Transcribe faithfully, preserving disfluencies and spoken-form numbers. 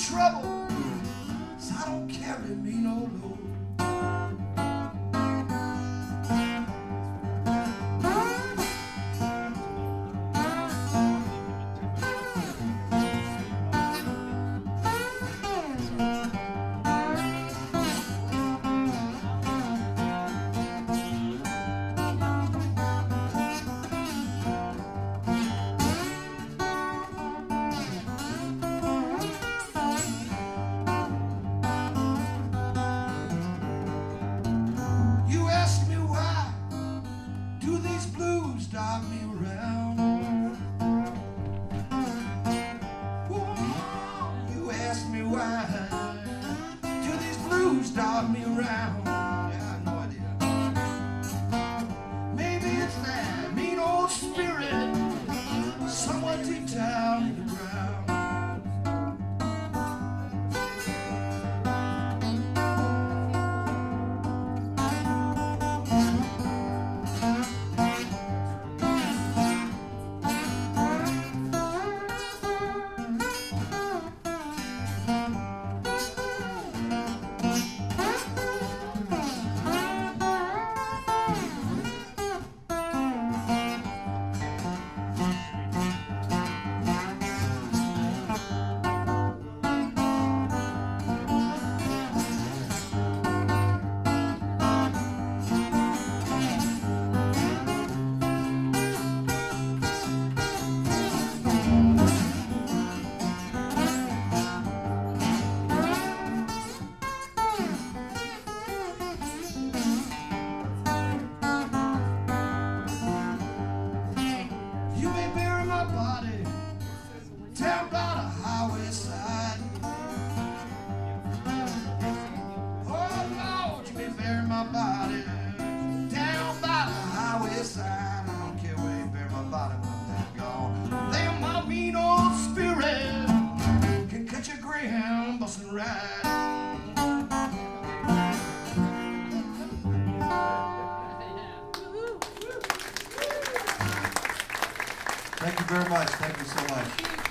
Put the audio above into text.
trouble, so I don't carry me no load. Drive me around. Whoa, you ask me why do these blues drive me around? Yeah, I have no idea. Maybe it's that mean old spirit somewhere deep down in the ground. Down by the highway side. Oh Lord, you may bury my body down by the highway side. I don't care where you bury my body when I'm dead gone. Damn, my mean old spirit can catch a greyhound bus and ride. Thank you very much. Thank you so much.